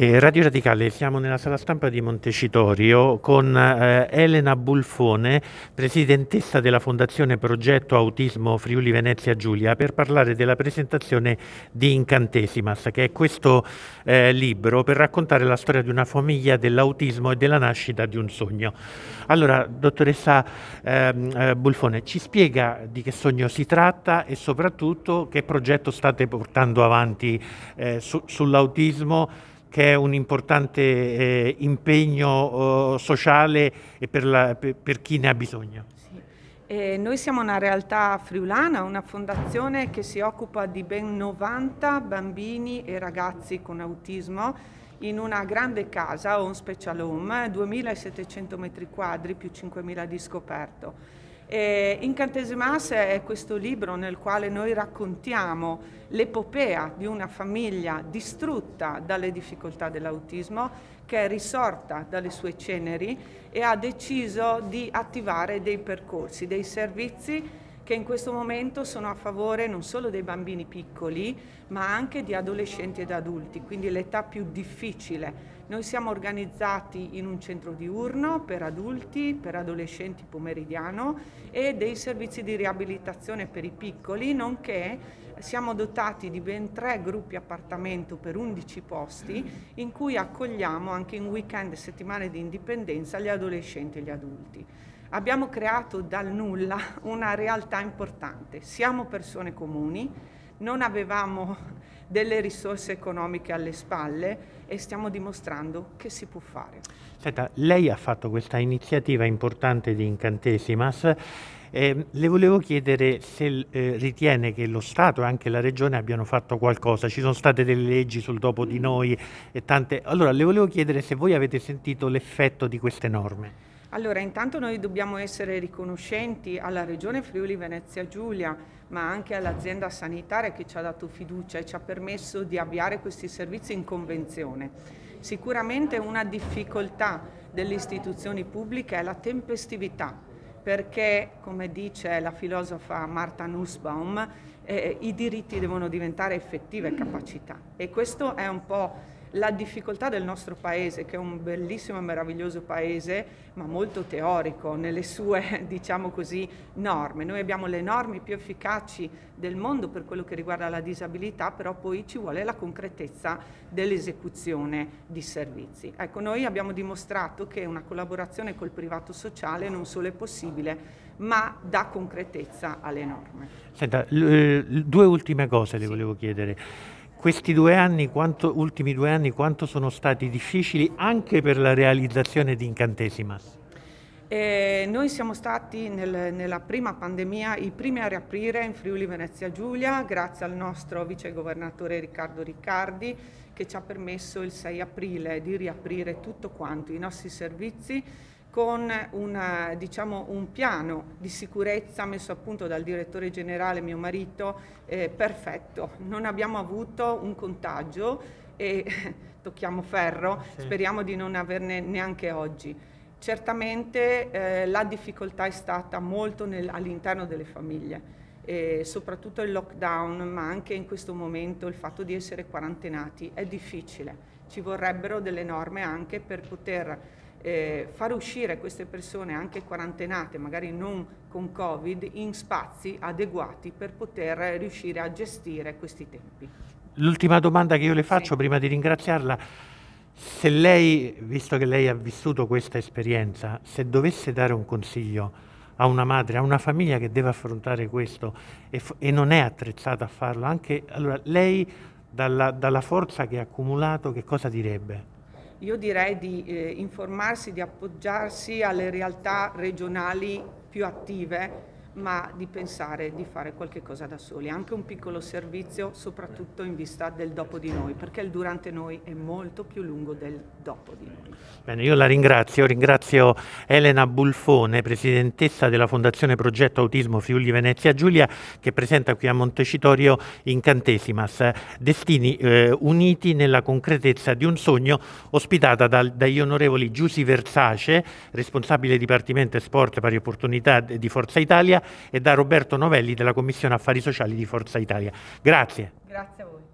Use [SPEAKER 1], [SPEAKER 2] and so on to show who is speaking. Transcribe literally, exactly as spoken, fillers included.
[SPEAKER 1] Eh, Radio Radicale, siamo nella sala stampa di Montecitorio con eh, Elena Bulfone, presidentessa della Fondazione Progetto Autismo Friuli Venezia Giulia, per parlare della presentazione di Incantesimas, che è questo eh, libro per raccontare la storia di una famiglia dell'autismo e della nascita di un sogno. Allora, dottoressa ehm, eh, Bulfone, ci spiega di che sogno si tratta e soprattutto che progetto state portando avanti eh, su, sull'autismo, che è un importante eh, impegno eh, sociale e per, la, per, per chi ne ha bisogno.
[SPEAKER 2] Sì. Eh, noi siamo una realtà friulana, una fondazione che si occupa di ben novanta bambini e ragazzi con autismo in una grande casa, un special home, duemilasettecento metri quadri più cinquemila di scoperto. Eh, Incantesimas è questo libro nel quale noi raccontiamo l'epopea di una famiglia distrutta dalle difficoltà dell'autismo, che è risorta dalle sue ceneri e ha deciso di attivare dei percorsi, dei servizi che in questo momento sono a favore non solo dei bambini piccoli, ma anche di adolescenti ed adulti, quindi l'età più difficile. Noi siamo organizzati in un centro diurno per adulti, per adolescenti pomeridiano e dei servizi di riabilitazione per i piccoli, nonché siamo dotati di ben tre gruppi appartamento per undici posti in cui accogliamo anche in weekend e settimane di indipendenza gli adolescenti e gli adulti. Abbiamo creato dal nulla una realtà importante. Siamo persone comuni, non avevamo delle risorse economiche alle spalle e stiamo dimostrando che si può fare.
[SPEAKER 1] Senta, lei ha fatto questa iniziativa importante di Incantesimas. Eh, le volevo chiedere se eh, ritiene che lo Stato e anche la Regione abbiano fatto qualcosa. Ci sono state delle leggi sul dopo di noi e tante. Allora, le volevo chiedere se voi avete sentito l'effetto di queste norme.
[SPEAKER 2] Allora, intanto noi dobbiamo essere riconoscenti alla Regione Friuli Venezia Giulia, ma anche all'azienda sanitaria che ci ha dato fiducia e ci ha permesso di avviare questi servizi in convenzione. Sicuramente una difficoltà delle istituzioni pubbliche è la tempestività, perché, come dice la filosofa Martha Nussbaum, eh, i diritti devono diventare effettive capacità, e questo è un po' la difficoltà del nostro paese, che è un bellissimo e meraviglioso paese, ma molto teorico nelle sue, diciamo così, norme. Noi abbiamo le norme più efficaci del mondo per quello che riguarda la disabilità, però poi ci vuole la concretezza dell'esecuzione di servizi. Ecco, noi abbiamo dimostrato che una collaborazione col privato sociale non solo è possibile, ma dà concretezza alle norme.
[SPEAKER 1] Senta, due ultime cose le volevo chiedere. Questi due anni, quanto, ultimi due anni, quanto sono stati difficili anche per la realizzazione di Incantesimas?
[SPEAKER 2] Eh, noi siamo stati nel, nella prima pandemia i primi a riaprire in Friuli Venezia Giulia, grazie al nostro vicegovernatore Riccardo Riccardi, che ci ha permesso il sei aprile di riaprire tutto quanto, i nostri servizi, con una, diciamo, un piano di sicurezza messo a punto dal direttore generale, mio marito, eh, perfetto. Non abbiamo avuto un contagio e tocchiamo ferro, sì. Speriamo di non averne neanche oggi. Certamente eh, la difficoltà è stata molto all'interno delle famiglie, e soprattutto il lockdown, ma anche in questo momento il fatto di essere quarantenati è difficile. Ci vorrebbero delle norme anche per poter Eh, far uscire queste persone anche quarantenate, magari non con Covid, in spazi adeguati per poter riuscire a gestire questi tempi.
[SPEAKER 1] L'ultima domanda che io le faccio, sì, prima di ringraziarla: se lei, visto che lei ha vissuto questa esperienza, se dovesse dare un consiglio a una madre, a una famiglia che deve affrontare questo e, e non è attrezzata a farlo, anche allora lei dalla, dalla forza che ha accumulato, che cosa direbbe?
[SPEAKER 2] Io direi di eh, informarsi, di appoggiarsi alle realtà regionali più attive, ma di pensare di fare qualche cosa da soli, anche un piccolo servizio, soprattutto in vista del dopo di noi, perché il durante noi è molto più lungo del dopo di noi.
[SPEAKER 1] Bene, io la ringrazio, ringrazio Elena Bulfone, presidentessa della Fondazione Progetto Autismo Friuli Venezia Giulia, che presenta qui a Montecitorio Incantesimas, destini eh, uniti nella concretezza di un sogno, ospitata dal, dagli onorevoli Giusy Versace, responsabile Dipartimento Sport Pari Opportunità di Forza Italia, e da Roberto Novelli della Commissione Affari Sociali di Forza Italia. Grazie.
[SPEAKER 2] Grazie a voi.